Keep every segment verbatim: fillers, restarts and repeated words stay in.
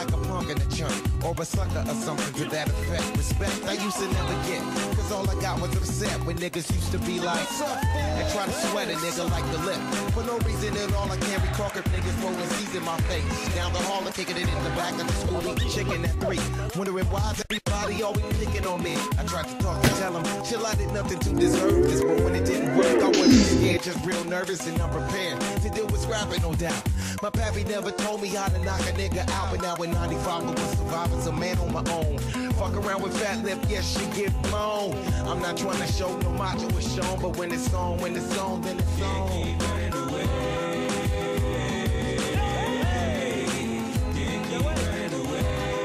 like a punk in a chunk, or a sucker or something to that effect. Respect I used to never get, cause all I got was upset when niggas used to be like, and try to sweat a nigga like the lip. For no reason at all, I can't recall if niggas rolling C's in my face. Down the hall, I'm kicking it in the back of the school, eating chicken at three. Wondering why's everybody always picking on me. I tried to talk and tell them, chill, I did nothing to deserve this. But when it didn't work, I wasn't scared, just real nervous and unprepared to deal with scrapping, no doubt. My pappy never told me how to knock a nigga out, but now in ninety-five I was surviving, a man on my own. Fuck around with fat lip, yes, she get blown. I'm not trying to show no macho is shown, but when it's on, when it's on, then it's on. Can't keep running away. Can't keep running away.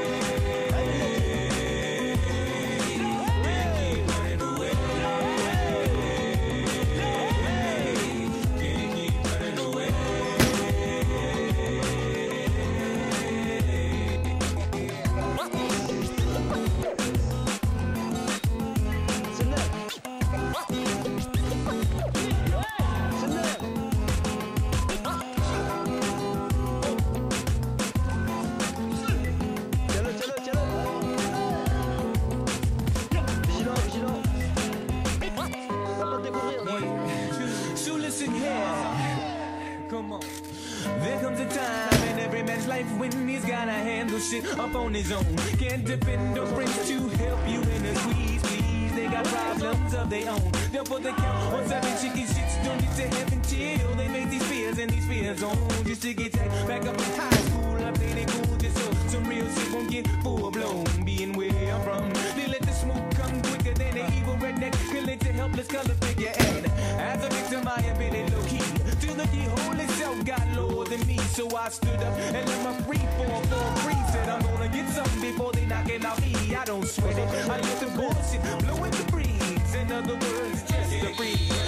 Shit up on his own, can't depend on friends to help you in a squeeze, please. They got problems of their own. They'll put the count on seven chicken shits. Don't get to heaven till they make these fears and these fears on just to get back up in high school. I play they cool just so some real shit won't get full blown. Being where I'm from, they let the smoke come quicker than an evil redneck. Kill it to helpless color figure. And as a victim, I have been low key till the keyhole itself got lower than me. So I stood up and let my free fall for free. Said I'm gonna get something before they knock it out me. I don't sweat it. I let the bullshit blow in the breeze. In other words, just the breeze.